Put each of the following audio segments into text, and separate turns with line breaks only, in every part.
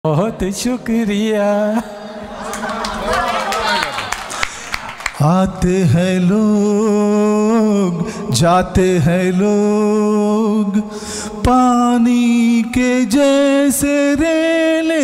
बहुत शुक्रिया। आते हैं लोग जाते हैं लोग पानी के जैसे रेले,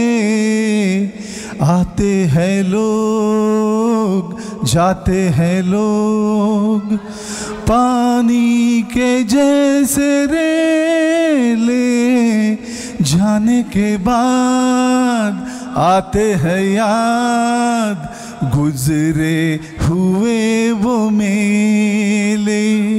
आते हैं लोग जाते हैं लोग पानी के जैसे रेले, जाने के बाद आते हैं याद गुजरे हुए वो मेले,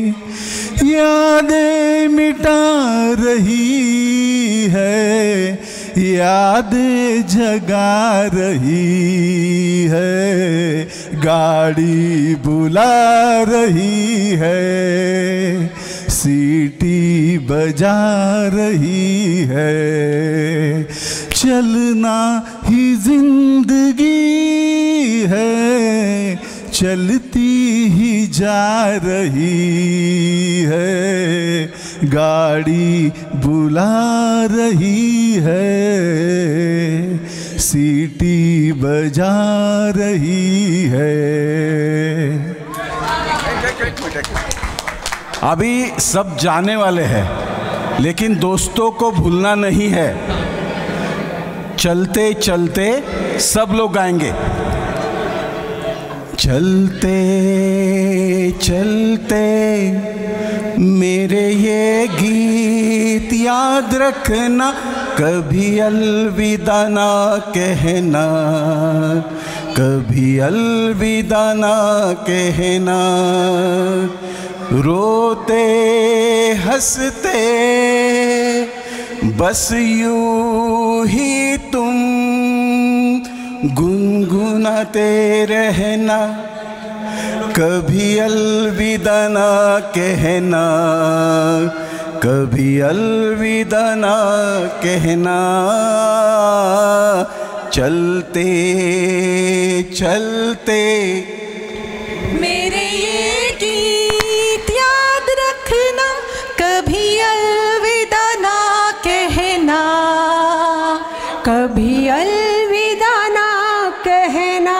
यादें मिटा रही है, यादें जगा रही है, गाड़ी बुला रही है, सीटी बजा रही है, चलना ही जिंदगी है, चलती ही जा रही है, गाड़ी बुला रही है, सीटी बजा रही है।
अभी सब जाने वाले हैं, लेकिन दोस्तों को भूलना नहीं है। चलते चलते सब लोग गाएंगे। चलते चलते मेरे ये गीत याद रखना, कभी अलविदा ना कहना, कभी अलविदा ना कहना, रोते हंसते बस यूं ही तुम गुनगुनाते रहना, कभी अलविदा ना कहना, कभी अलविदा ना कहना, चलते चलते
मेरे ये गीत याद रखना, कभी अलविदा ना कहना, कभी अलविदा ना कहना।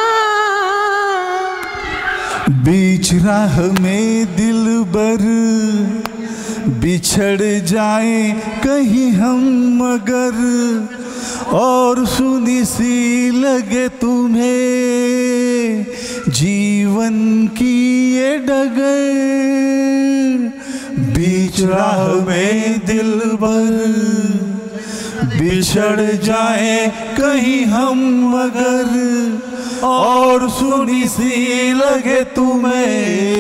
बीच राह में दिलबर बिछड़ जाए कहीं हम मगर, और सुनी सी लगे तुम्हें जीवन की ये डगर, बीच राह में दिलबर बिछड़ जाए कहीं हम मगर, और सुनी सी लगे तुम्हें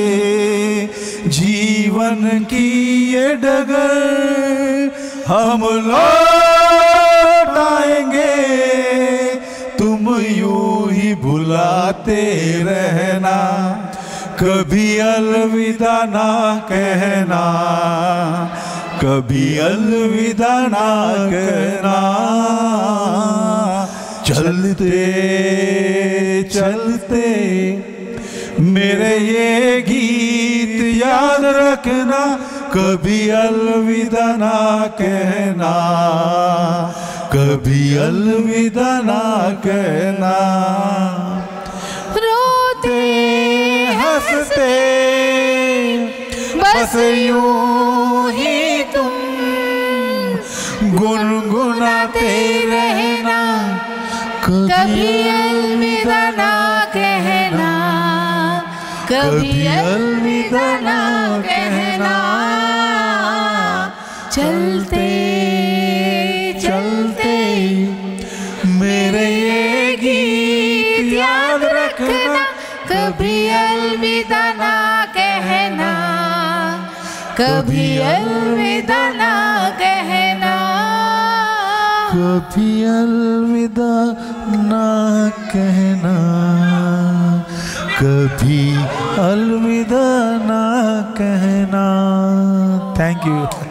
जीवन की ये डगर, हम लौट आएंगे तुम यूं ही भुलाते रहना, कभी अलविदा ना कहना, कभी अलविदा ना कहना, चलते चलते मेरे ये गीत याद रखना, कभी अलविदा ना कहना, कभी अलविदा ना कहना,
रोते
हंसते
बस यूं ही तुम
गुनगुनाते रहना,
कभी अलविदा ना कहना, कभी अलविदा ना कहना, चलते
चलते मेरे ये गीत याद रखना,
कभी अलविदा ना कहना, कभी अलविदा ना कहना,
कभी अलविदा ना कहना, कभी अलविदा ना कहना। Thank you.